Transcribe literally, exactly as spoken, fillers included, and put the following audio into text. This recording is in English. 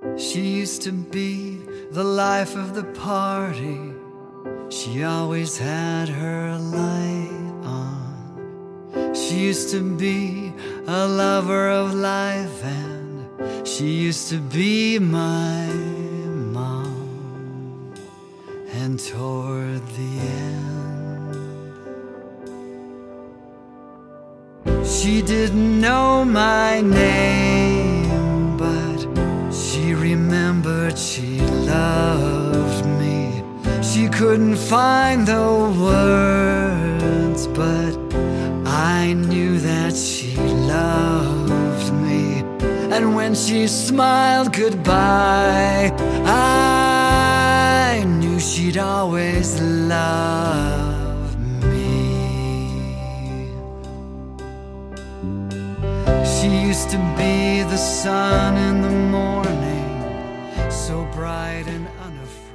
She used to be the life of the party. She always had her light on. She used to be a lover of life, and she used to be my mom. And toward the end, she didn't know my name, but she remembered she loved me. She couldn't find the words, but I knew that she loved me. And when she smiled goodbye, I knew she'd always love me. She used to be the sun in the morning, so bright and unafraid.